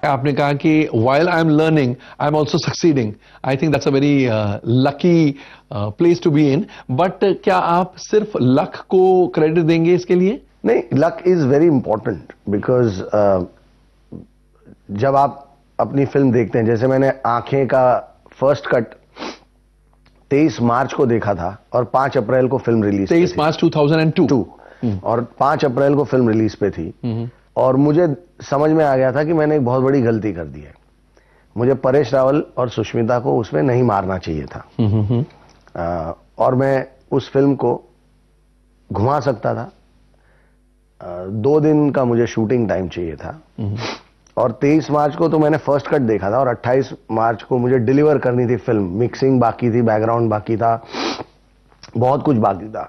आपने कहा कि while I'm learning, I'm also succeeding. I think that's a very lucky place to be in. But क्या आप सिर्फ लक को क्रेडिट देंगे इसके लिए? नहीं, luck is very important because जब आप अपनी फिल्म देखते हैं, जैसे मैंने आंखें का फर्स्ट कट 23 मार्च को देखा था और 5 अप्रैल को फिल्म रिलीज 23 मार्च 2002 और 5 अप्रैल को फिल्म रिलीज पे थी और मुझे समझ में आ गया था कि मैंने एक बहुत बड़ी गलती कर दी है। मुझे परेश रावल और सुष्मिता को उसमें नहीं मारना चाहिए था और मैं उस फिल्म को घुमा सकता था। 2 दिन का मुझे शूटिंग टाइम चाहिए था और 23 मार्च को तो मैंने फर्स्ट कट देखा था और 28 मार्च को मुझे डिलीवर करनी थी फिल्म। मिक्सिंग बाकी थी, बैकग्राउंड बाकी था, बहुत कुछ बाकी था।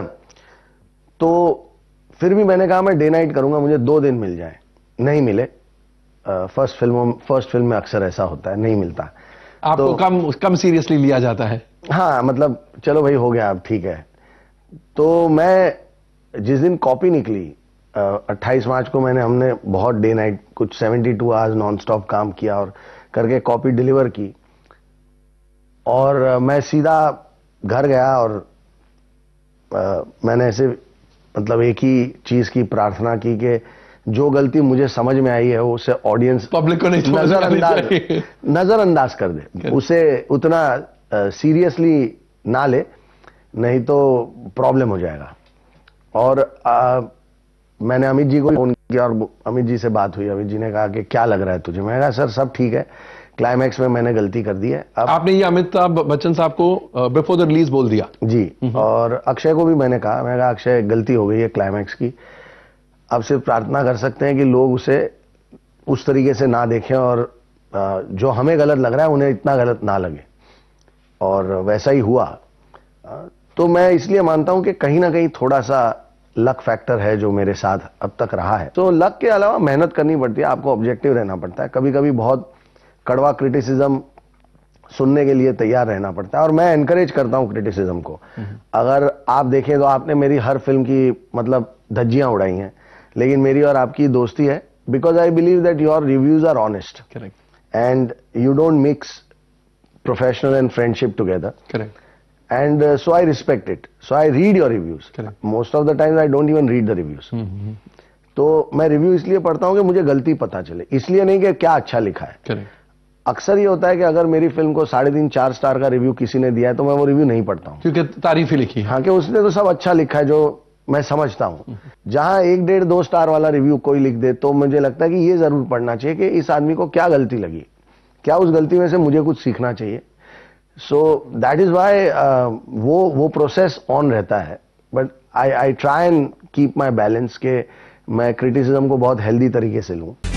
तो फिर भी मैंने कहा मैं डे नाइट करूंगा, मुझे 2 दिन मिल जाए। नहीं मिले। फर्स्ट फिल्म में अक्सर ऐसा होता है, नहीं मिलता। आपको तो कम सीरियसली लिया जाता है। हाँ, मतलब चलो भाई हो गया, अब ठीक है। तो मैं जिस दिन कॉपी निकली 28 मार्च को हमने बहुत डे नाइट कुछ 72 आवर्स नॉन स्टॉप काम किया और करके कॉपी डिलीवर की और मैं सीधा घर गया और मैंने ऐसे मतलब एक ही चीज की प्रार्थना की कि जो गलती मुझे समझ में आई है वो उसे ऑडियंस पब्लिक को नहीं नजरअंदाज कर दे, उसे उतना सीरियसली ना ले, नहीं तो प्रॉब्लम हो जाएगा। और मैंने अमित जी को फोन किया और अमित जी से बात हुई। अमित जी ने कहा कि क्या लग रहा है तुझे? मैंने कहा सर सब ठीक है, क्लाइमैक्स में मैंने गलती कर दी है। अब आपने ये अमिताभ बच्चन साहब को बिफोर द रिलीज बोल दिया? जी। और अक्षय को भी मैंने कहा अक्षय गलती हो गई है क्लाइमैक्स की, अब सिर्फ प्रार्थना कर सकते हैं कि लोग उसे उस तरीके से ना देखें और जो हमें गलत लग रहा है उन्हें इतना गलत ना लगे। और वैसा ही हुआ। तो मैं इसलिए मानता हूं कि कहीं ना कहीं थोड़ा सा लक फैक्टर है जो मेरे साथ अब तक रहा है। तो लक के अलावा मेहनत करनी पड़ती है, आपको ऑब्जेक्टिव रहना पड़ता है, कभी कभी बहुत कड़वा क्रिटिसिज्म सुनने के लिए तैयार रहना पड़ता है और मैं एनकरेज करता हूं क्रिटिसिज्म को। अगर आप देखें तो आपने मेरी हर फिल्म की मतलब धज्जियां उड़ाई हैं, लेकिन मेरी और आपकी दोस्ती है because I believe that your reviews are honest and you don't mix professional and friendship together. And so I respect it. So I read your reviews. Correct. Most of the times I don't even read the reviews. तो मैं review इसलिए पढ़ता हूँ कि मुझे गलती पता चले, इसलिए नहीं कि क्या अच्छा लिखा है। Correct. अक्सर ये होता है कि अगर मेरी फिल्म को 3.5-4 स्टार का रिव्यू किसी ने दिया है तो मैं वो रिव्यू नहीं पढ़ता हूँ, क्योंकि तारीफ ही लिखी है। हाँ, कि उसने तो सब अच्छा लिखा है जो मैं समझता हूँ। जहां 1-1.5-2 स्टार वाला रिव्यू कोई लिख दे तो मुझे लगता है कि ये जरूर पढ़ना चाहिए कि इस आदमी को क्या गलती लगी, क्या उस गलती में से मुझे कुछ सीखना चाहिए। सो दैट इज वाई वो प्रोसेस ऑन रहता है। But I try and keep my balance के मैं क्रिटिसिज्म को बहुत हेल्दी तरीके से लूं।